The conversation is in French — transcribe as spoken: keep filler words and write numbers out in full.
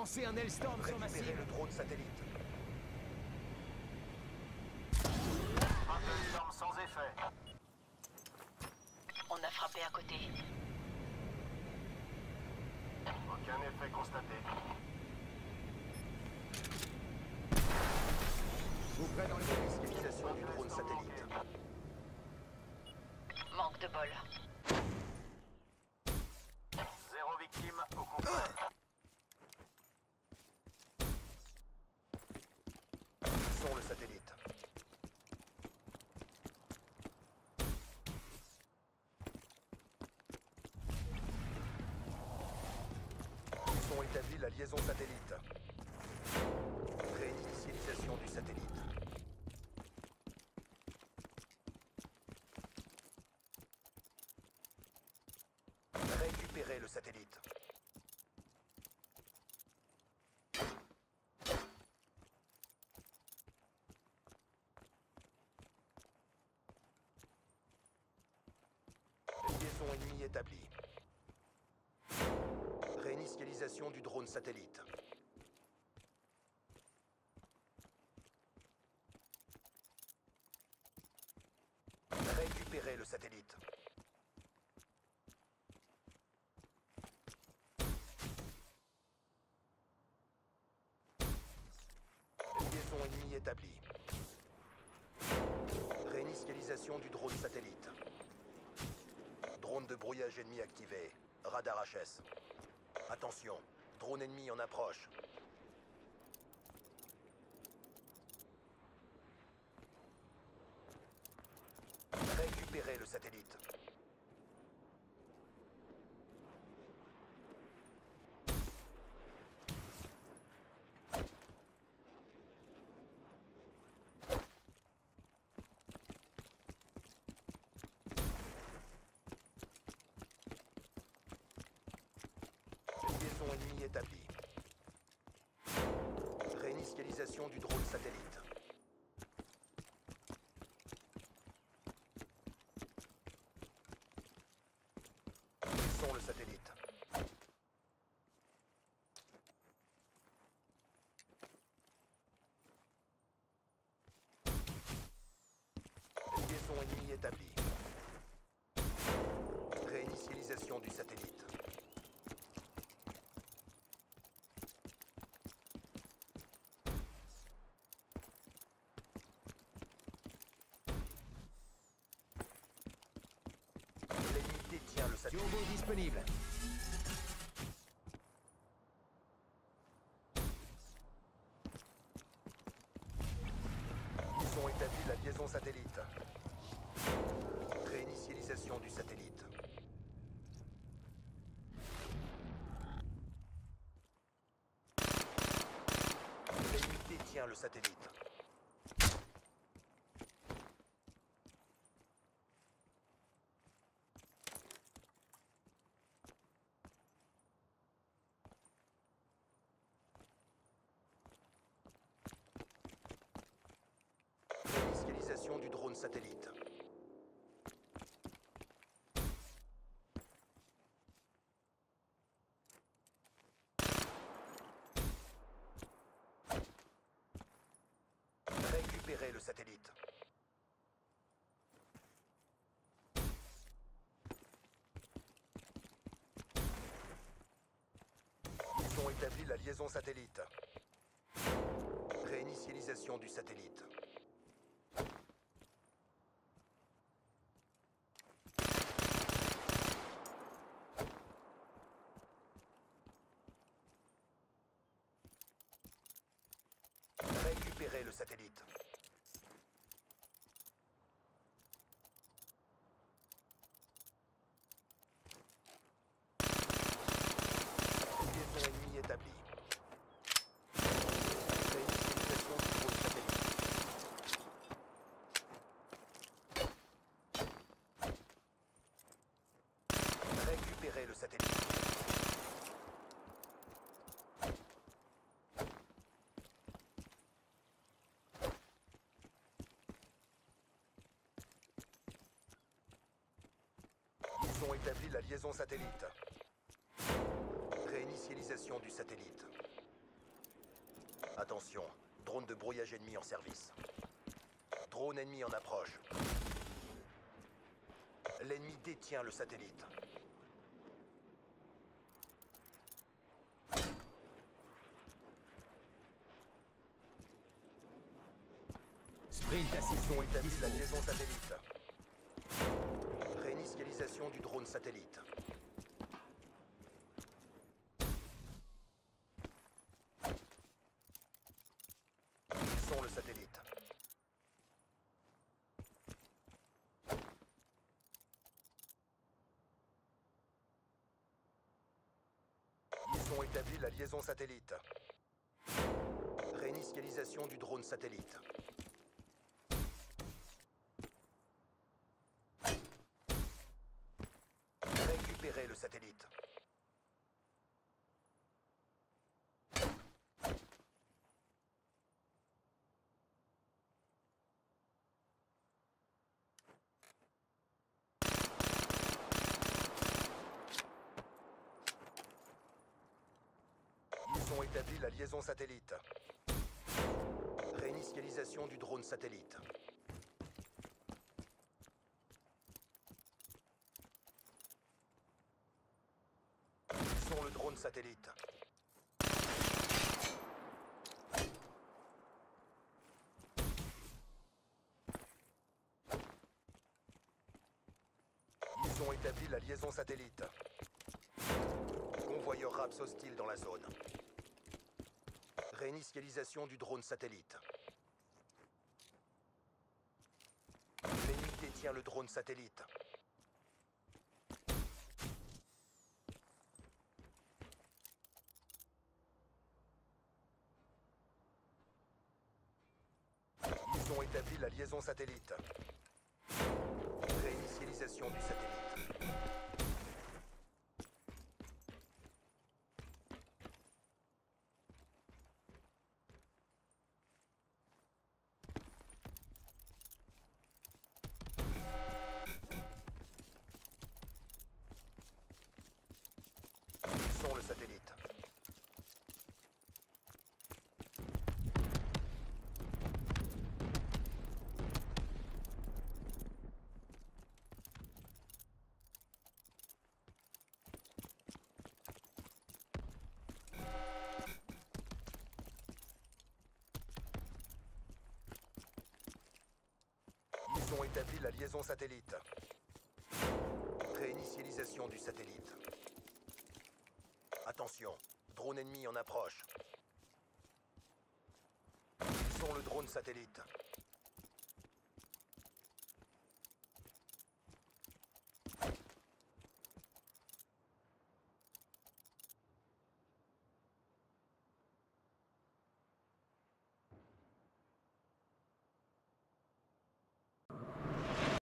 lancé un Hellstorm sur ma Récupérez cible. le drone satellite. Un Hellstorm sans effet. On a frappé à côté. Aucun effet constaté. Ouvrez dans l'initialisation du drone satellite. Manque de bol. Zéro victime au contraire. Fixons le satellite. Ils ont établi la liaison satellite. Réinitialisation du satellite. Récupérez le satellite. Liaison ennemie établie. Réinitialisation du drone satellite. Récupérez le satellite. Liaison ennemie établie. Réinitialisation du drone satellite. Drone de brouillage ennemi activé. Radar H S. Attention, drone ennemi en approche. Récupérez le satellite. Liaison ennemie établie. Réinitialisation du drone satellite. Fixons le satellite. Liaison ennemie établie. Réinitialisation du satellite. L'ennemi détient le satellite. Turbo disponible. Ils ont établi la liaison satellite. Réinitialisation du satellite. L'ennemi détient le satellite. Réinitialisation du drone satellite. Récupérez le satellite. Ils ont établi la liaison satellite. Réinitialisation du satellite. Récupérez le satellite. Liaison ennemie établie. Réinitialisation du drone satellite. Récupérez le satellite. Ils ont établi la liaison satellite. Réinitialisation du satellite. Attention, drone de brouillage ennemi en service. Drone ennemi en approche. L'ennemi détient le satellite. Sprint Ils ont assisté. établi la Dispo. liaison satellite. Réinitialisation du drone satellite. Ils sont le satellite. Ils ont établi la liaison satellite. Réinitialisation du drone satellite. Récupérez le satellite. Ils ont établi la liaison satellite. Réinitialisation du drone satellite. Ils sont le drone satellite. Ils ont établi la liaison satellite. Convoyeur Raps hostile dans la zone. Réinitialisation du drone satellite. L'ennemi détient le drone satellite. Ils ont établi la liaison satellite. Réinitialisation du satellite. Ils sont le satellite. Ils ont établi la liaison satellite. Réinitialisation du satellite. Attention, drone ennemi en approche. Ils sont le drone satellite.